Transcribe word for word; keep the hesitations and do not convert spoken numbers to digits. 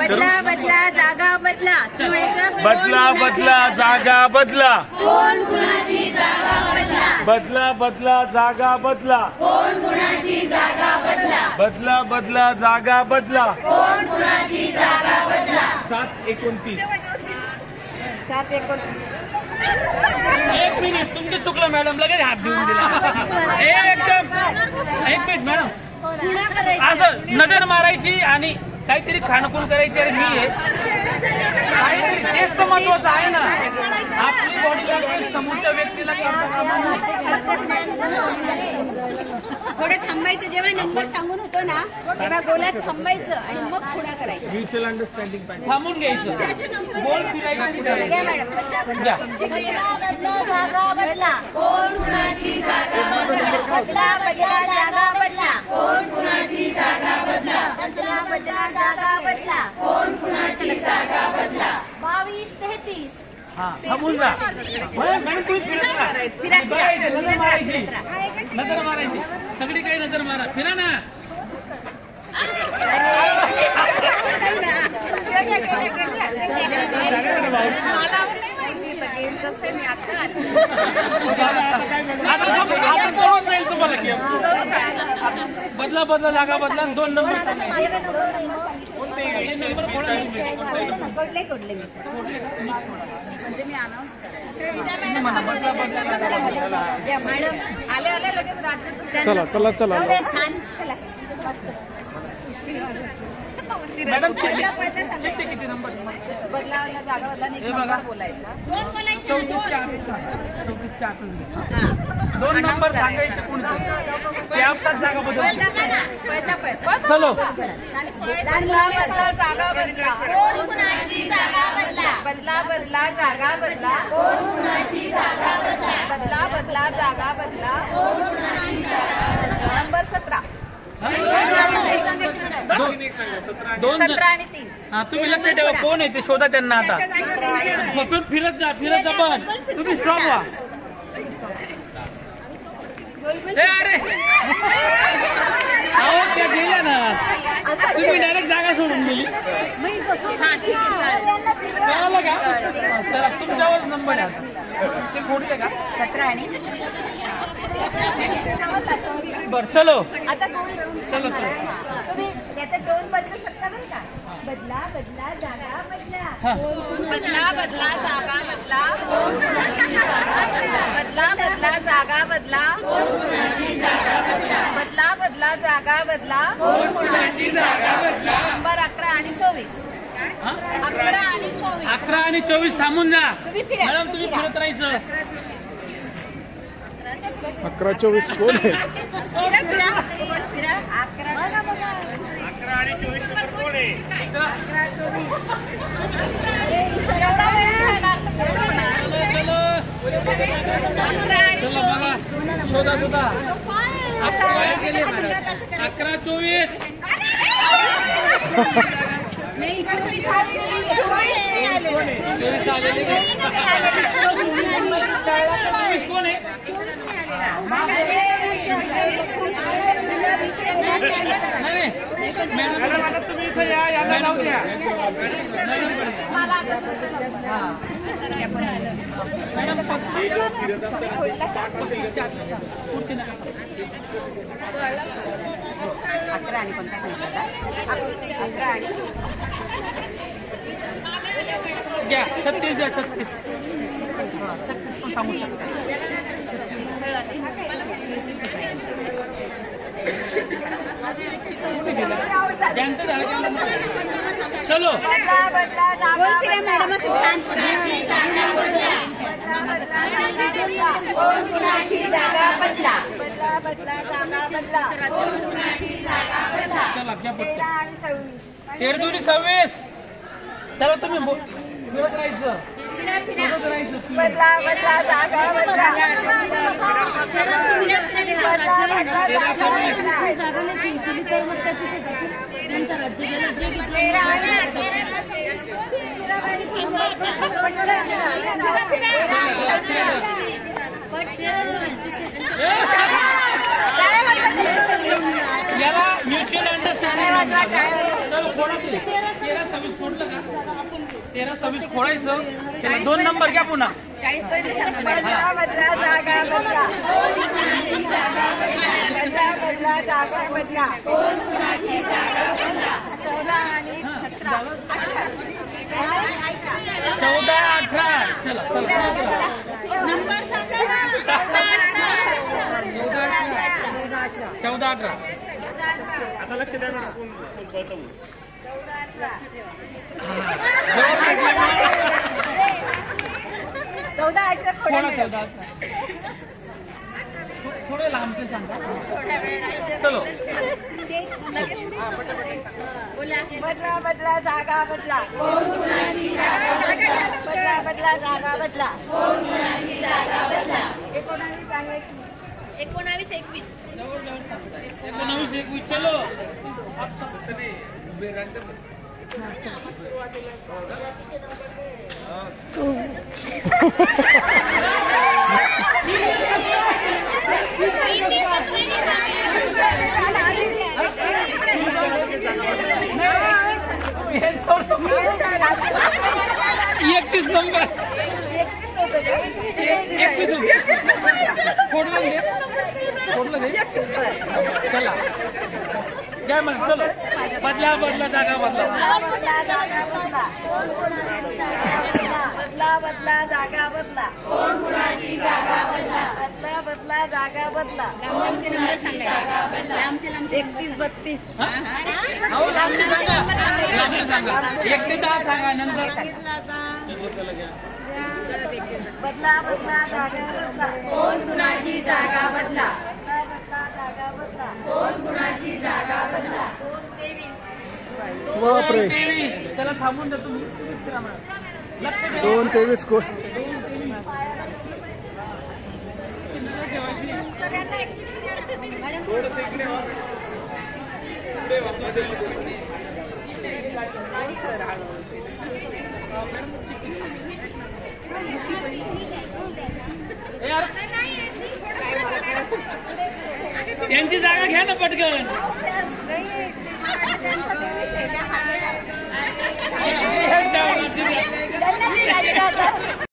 बदला बदला जागा बदला बदला बदला जागा बदला कोण कुणाची जागा बदला बदला बदला जागा बदला कोण कुणाची जागा बदला बदला बदला जागा बदला कोण कुणाची जागा बदला सात एकोणतीस सात एकोणतीस एक मिनिट तुमचं चुकलं मॅडम लगेच हात देऊन दिला एकदम एक मिनिट मॅडम असं नजर मारायची आणि काहीतरी खाणखूण करायची अरे मी आहे काहीतरी तेच तर महत्वाचं आहे ना आपली बॉडी लँग्वेज समोरच्या व्यक्तीला थोडं थांबायचं जेव्हा नंबर सांगून होतो ना तेव्हा गोल्यात थांबायचं आणि मग खुणा करायचं म्युच्युअल अंडरस्टँडिंग पाहिजे थांबून घ्यायचं बोल फिरायचं घ्या मॅडम बदला कोण कुणाची जागा बदला बदला जागा बदला कोण कुणाची जागा बदला बदला बदला जागा बदला कोण कुणाची जागा बदला बावीस तेहतीस हा थांबून जा मॅडम तुम्ही फिरत राहा नजर मारायची नजर मारायची सगळी काही नजर मारा फिरा ना बदला बदला जागा बदला दोन नंबर चला चला चला मॅडम चिठ्ठी किती नंबर बदलावला जागा बदला हे बघा बोलायचा दोन नंबर सांगायचे कोणते ते आपल्याच जागा बदल चलो बदला जागा बदला कोण कुणाची जागा बदला बदला बदला जागा बदला कोण कुणाची जागा बदला बदला बदला जागा बदला कोण कुणाची जागा बदला नंबर सतरा दोन सतरा आणि तीन हा तुम्ही लक्षात ठेवा कोण आहे ते शोधा त्यांना आता फिरत जा फिरत जा पण तुम्ही स्ट्रॉंग व्हा अरे अहो त्या गेल्या ना तुम्ही डायरेक्ट जागा सोडून गेली कळालं का चला तुमच्यावर नंबर आहे ते फोडले का सतरा आणि बर चलो आता चलो चलो तुम्ही त्याचा टोन बदलू शकता बरं का बदला बदला जागा बदला बदला बदला जागा बदला बदला बदला जागा बदला बदला बदला जागा बदला नंबर अकरा आणि चोवीस अकरा आणि चोवीस अकरा आणि चोवीस थांबून जा तुम्ही फिरा. मॅडम तुम्ही फिरत राहायचं अकरा चोवीस कोण आहे फिरा फिरा फिरा अकरा अकरा आणि चोवीस नंबर कोण आहे अरे इशारा काय? चलो चलो बघा शोधा शोधा बाहेर गेले अकरा चोवीस नाही चोवीस आले चोवीस आलेले चोवीस कोण आहे नाही मॅडम आता तुम्ही इथं या यांना जाऊ द्या अकरा आणि कोणता सांगितलं अकरा आणि घ्या छत्तीस द्या छत्तीस छत्तीस पण सांगू शकता त्यांचं झालं चलो बदला बदला जागा मॅडम छान कोण कुणाची जागा बदला बदला बदला जागा बदला कोण कुणाची जागा बदला चला घ्या तेरा आणि सव्वीस तेरा दोन्ही सव्वीस चला तुम्ही फिरत राहायचं फिरत राहायचं बदला बदला जागा बदला राज्य गेलं जे याला म्युच्युअल अंडरस्टँडिंग चलो कोणाची तेरा सव्वीस सव्वीस फोडायचं त्याला दोन नंबर घ्या पुन्हा चाळीस पर्यंत बदला बदला जागा बदला बदला बदला जागा बदला चौदा आणि सतरा चौदा अठरा चला चला नंबर सांगा चौदा अठरा आता लक्ष द्या मॅडम कोण कोण कळतं म्हणून. चौदा अठरा कोणा चौदा अठरा थोडे लांबचे सांगा चलो बदला बदला जागा बदला बदला बदला जागा बदला एकोणावीस सांगायची एकोणावीस एकवीस एकोणावीस एकवीस चलो एकतीस नंबर एकवीस फोडलं घे फोडलं घे चला काय म्हणा चलो बदला बदला जागा बदला बदला जागा बदला बदला बदला जागा बदला बदला बदला जागा बदला एकतीस बत्तीस हो लांबी सांगा लांबी सांगा एक ते दहा सांगा नंतर बदला बदला जागा बदला कोण कुणाची जागा बदला बदला जागा बदला कोण कुणाची जागा बदला दोन तेवीस बापरे तेवीस चला थांबून जा तुम्ही लक्ष द्या दोन तेवीस कोण यांची जागा घ्या ना पटकन